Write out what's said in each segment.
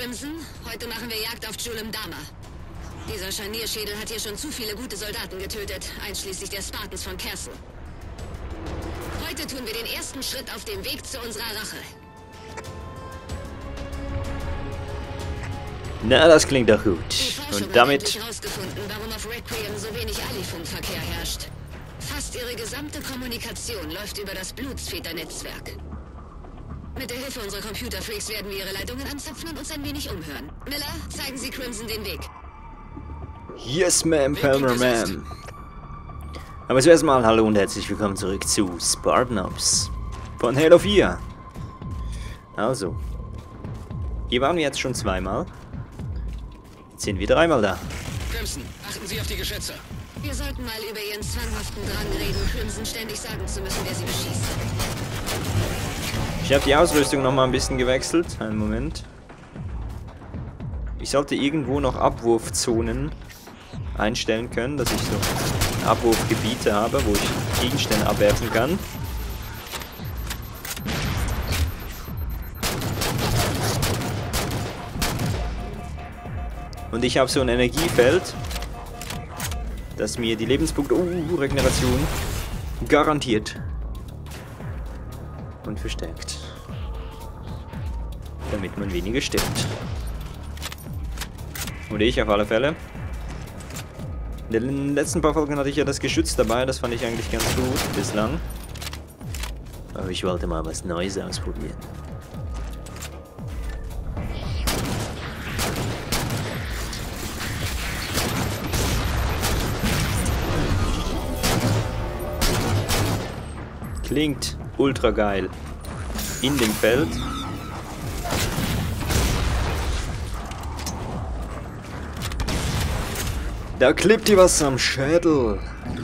Crimson. Heute machen wir Jagd auf Julem Dama. Dieser Scharnierschädel hat hier schon zu viele gute Soldaten getötet, einschließlich der Spartans von Castle. Heute tun wir den ersten Schritt auf dem Weg zu unserer Rache. Na, das klingt doch gut. Und damit... hat herausgefunden, warum auf Requiem so wenig Ali-Funkverkehr herrscht. Fast ihre gesamte Kommunikation läuft über das Blutsväter-Netzwerk. Mit der Hilfe unserer Computerfreaks werden wir ihre Leitungen anzapfen und uns ein wenig umhören. Miller, zeigen Sie Crimson den Weg. Yes, ma'am, Palmer, ma'am. Aber zuerst mal hallo und herzlich willkommen zurück zu Spartan Ops von Halo 4. Also, hier waren wir jetzt schon zweimal. Jetzt sind wir dreimal da. Crimson, achten Sie auf die Geschütze. Wir sollten mal über Ihren zwanghaften Drang reden, Crimson ständig sagen zu müssen, wer sie beschießt. Ich habe die Ausrüstung noch mal ein bisschen gewechselt. Einen Moment. Ich sollte irgendwo noch Abwurfzonen einstellen können, dass ich so Abwurfgebiete habe, wo ich Gegenstände abwerfen kann. Und ich habe so ein Energiefeld, das mir die Lebenspunkte, Regeneration garantiert und verstärkt, damit man weniger stirbt. Oder ich auf alle Fälle. In den letzten paar Folgen hatte ich ja das Geschütz dabei, das fand ich eigentlich ganz gut bislang. Aber ich wollte mal was Neues ausprobieren. Klingt ultra geil. In dem Feld. Da klebt dir was am Schädel.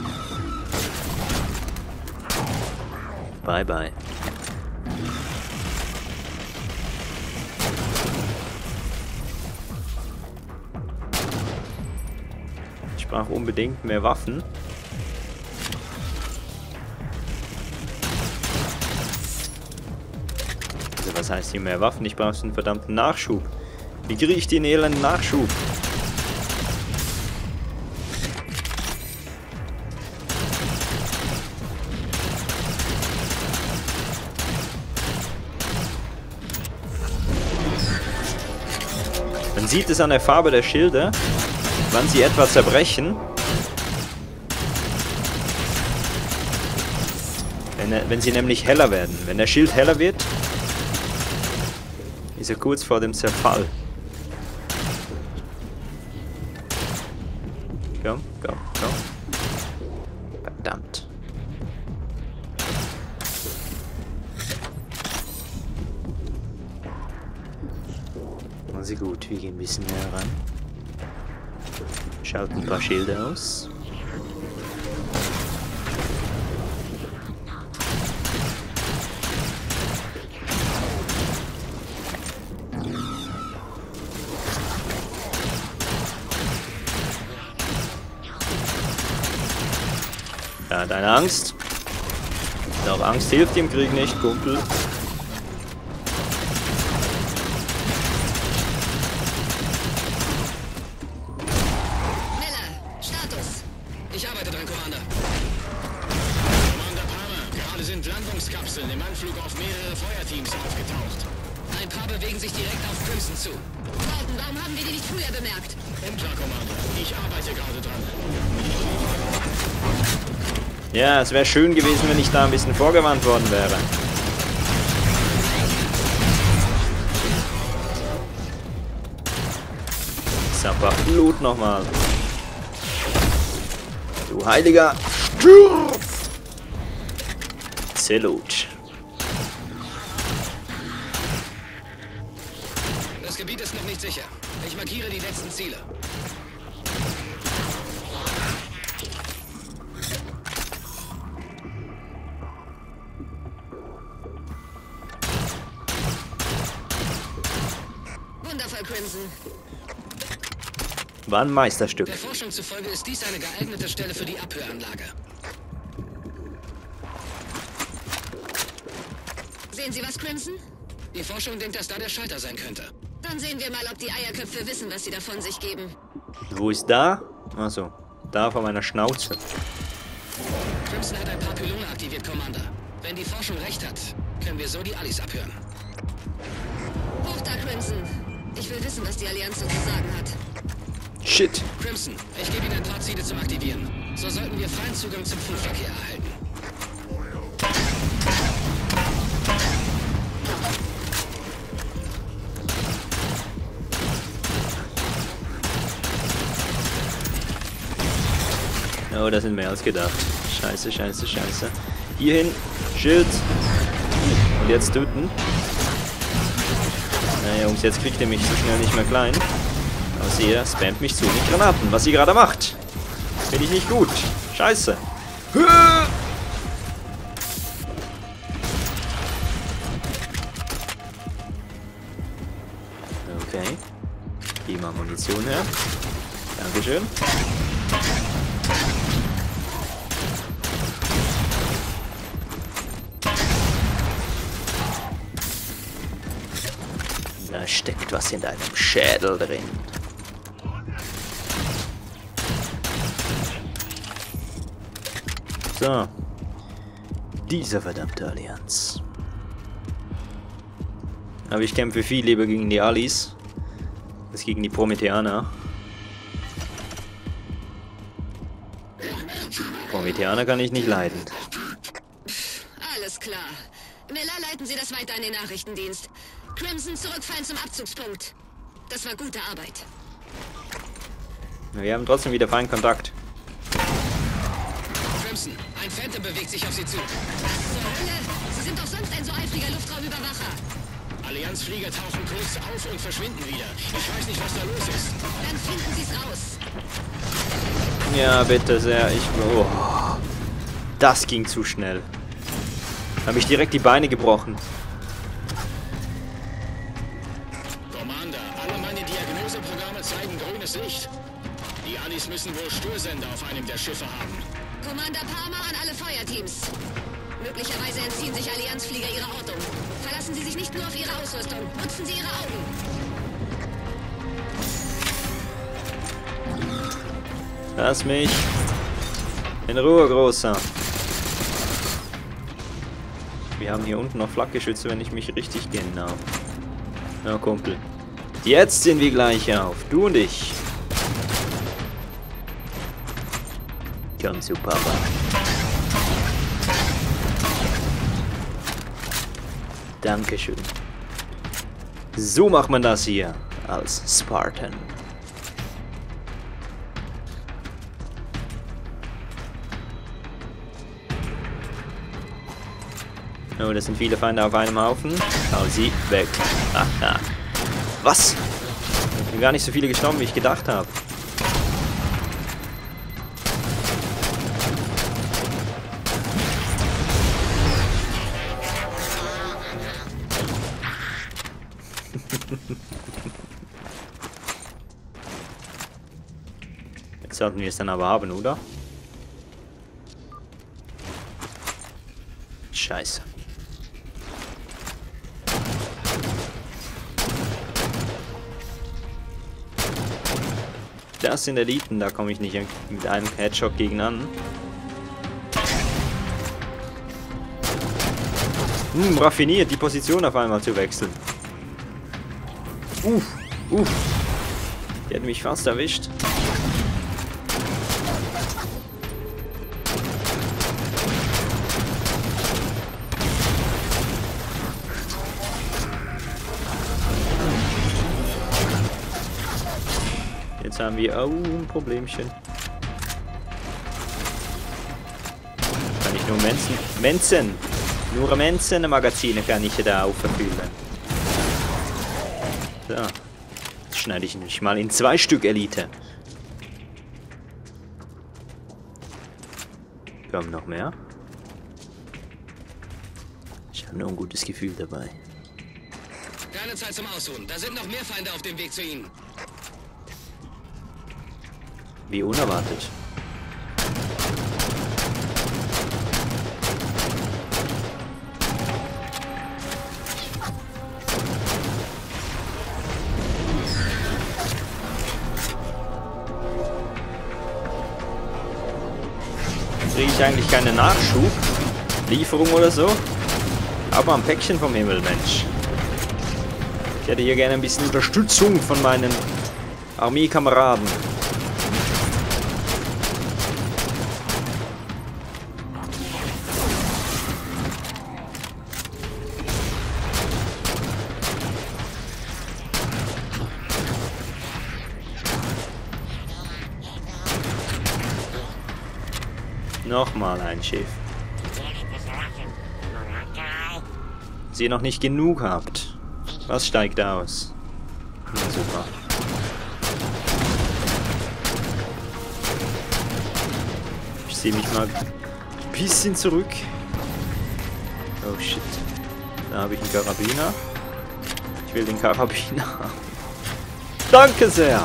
Bye bye. Ich brauche unbedingt mehr Waffen. Also was heißt hier mehr Waffen? Ich brauche einen verdammten Nachschub. Wie kriege ich den elenden Nachschub? Man sieht es an der Farbe der Schilde, wann sie etwa zerbrechen. Wenn sie nämlich heller werden. Wenn der Schild heller wird, ist er kurz vor dem Zerfall. Komm, komm, komm. Verdammt. Also gut, wir gehen ein bisschen näher ran. Schalten ein paar Schilde aus. Ja, deine Angst. Doch Angst hilft im Krieg nicht, Kumpel. Landungskapseln im Anflug auf mehrere Feuerteams aufgetaucht. Ein paar bewegen sich direkt auf Crimson zu. Gordon, warum haben wir die nicht früher bemerkt? Unklar, Commander. Ich arbeite gerade dran. Ja, es wäre schön gewesen, wenn ich da ein bisschen vorgewarnt worden wäre. Zappa Blut nochmal. Du Heiliger, stirb! Zellut. Das Gebiet ist noch nicht sicher. Ich markiere die letzten Ziele. Wundervoll, Crimson. War ein Meisterstück. Der Forschung zufolge ist dies eine geeignete Stelle für die Abhöranlage. Sehen Sie was, Crimson? Die Forschung denkt, dass da der Schalter sein könnte. Da Dann sehen wir mal, ob die Eierköpfe wissen, was sie davon sich geben. Wo ist da? Achso, da vor meiner Schnauze. Crimson hat ein paar Pylone aktiviert, Commander. Wenn die Forschung recht hat, können wir so die Allies abhören. Hoch da, Crimson. Ich will wissen, was die Allianz so zu sagen hat. Shit. Crimson, ich gebe Ihnen ein paar Ziele zum Aktivieren. So sollten wir freien Zugang zum Funkverkehr erhalten. Oh, das sind mehr als gedacht. Scheiße, scheiße, scheiße. Hierhin. Schild. Und jetzt töten. Na Jungs, jetzt kriegt ihr mich so schnell nicht mehr klein. Aber ihr spammt mich zu mit Granaten. Was ihr gerade macht. Finde ich nicht gut. Scheiße. Okay. Gib mal Munition her. Dankeschön. Da steckt was in deinem Schädel drin. So. Diese verdammte Allianz. Aber ich kämpfe viel lieber gegen die Alis als gegen die Prometheaner. Prometheaner kann ich nicht leiden. Alles klar. Miller, leiten Sie das weiter an den Nachrichtendienst. Crimson, zurückfallen zum Abzugspunkt. Das war gute Arbeit. Wir haben trotzdem wieder feinen Kontakt. Crimson, ein Phantom bewegt sich auf Sie zu. Was zur Hölle? Sie sind doch sonst ein so eifriger Luftraumüberwacher. Allianzflieger tauchen kurz auf und verschwinden wieder. Ich weiß nicht, was da los ist. Dann finden Sie es raus. Ja, bitte sehr. Oh. Das ging zu schnell. Habe ich direkt die Beine gebrochen. Commander, alle meine Diagnoseprogramme zeigen grünes Licht. Die Alis müssen wohl Störsender auf einem der Schiffe haben. Commander Palmer an alle Feuerteams. Möglicherweise entziehen sich Allianzflieger ihrer Ortung. Verlassen Sie sich nicht nur auf Ihre Ausrüstung. Nutzen Sie Ihre Augen. Lass mich in Ruhe, Großer. Wir haben hier unten noch Flakgeschütze, wenn ich mich richtig genau. Na, Kumpel. Jetzt sind wir gleich auf. Du und ich. Komm zu Papa. Dankeschön. So macht man das hier als Spartan. Oh, das sind viele Feinde auf einem Haufen. Hau sie weg. Aha. Was? Ich bin gar nicht so viele gestorben, wie ich gedacht habe. Jetzt sollten wir es dann aber haben, oder? Scheiße. Das sind Eliten, da komme ich nicht mit einem Headshot gegen an. Raffiniert, die Position auf einmal zu wechseln. Die hat mich fast erwischt. Jetzt haben wir ein Problemchen. Kann ich nur nur Magazine kann ich da auffüllen. So. Jetzt schneide ich mich mal in 2 Stück Elite. Kommen noch mehr? Ich habe nur ein gutes Gefühl dabei. Keine Zeit zum Ausruhen. Da sind noch mehr Feinde auf dem Weg zu Ihnen. Wie unerwartet. ich eigentlich keine Nachschublieferung oder so. Aber ein Päckchen vom Himmel, Mensch. Ich hätte hier gerne ein bisschen Unterstützung von meinen Armeekameraden. Nochmal ein Schiff. Sie noch nicht genug habt. Was steigt aus? Ja, super. Ich sehe mich mal ein bisschen zurück. Oh shit. Da habe ich einen Karabiner. Ich will den Karabiner haben. Danke sehr!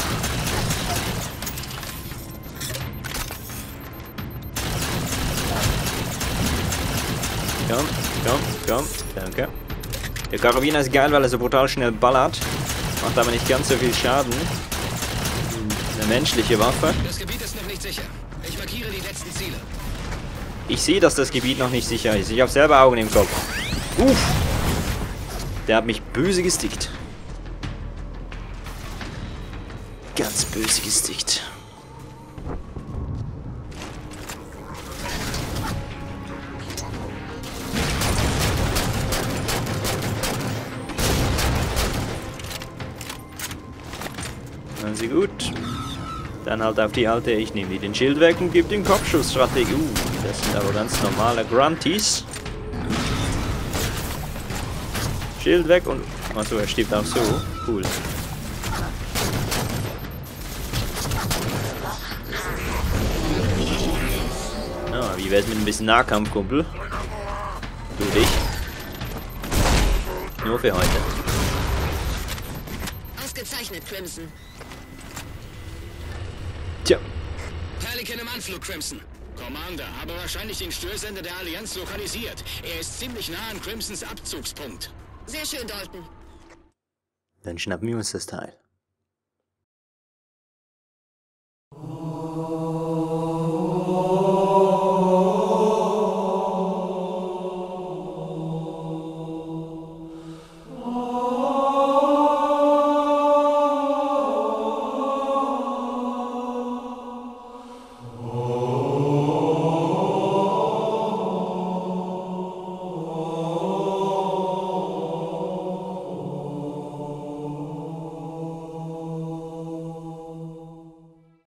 Komm, komm, komm. Danke. Der Karabiner ist geil, weil er so brutal schnell ballert. Macht aber nicht ganz so viel Schaden. Eine menschliche Waffe. Das Gebiet ist noch nicht sicher. Ich markiere die letzten Ziele. Ich sehe, dass das Gebiet noch nicht sicher ist. Ich habe selber Augen im Kopf. Uff. Der hat mich böse gestickt. Ganz böse gestickt. Sie gut. Dann halt auf die alte, ich nehme den Schild weg und gebe den Kopfschussstrategie. Das sind aber ganz normale Grunties. Schild weg und... Achso, er stirbt auch so. Cool. Ah, wie wär's mit ein bisschen Nahkampf, Kumpel? Du dich. Nur für heute. Ausgezeichnet, Crimson. Tja. Pelican im Anflug, Crimson. Commander, habe wahrscheinlich den Störsender der Allianz lokalisiert. Er ist ziemlich nah an Crimsons Abzugspunkt. Sehr schön, Dalton. Dann schnappen wir uns das Teil.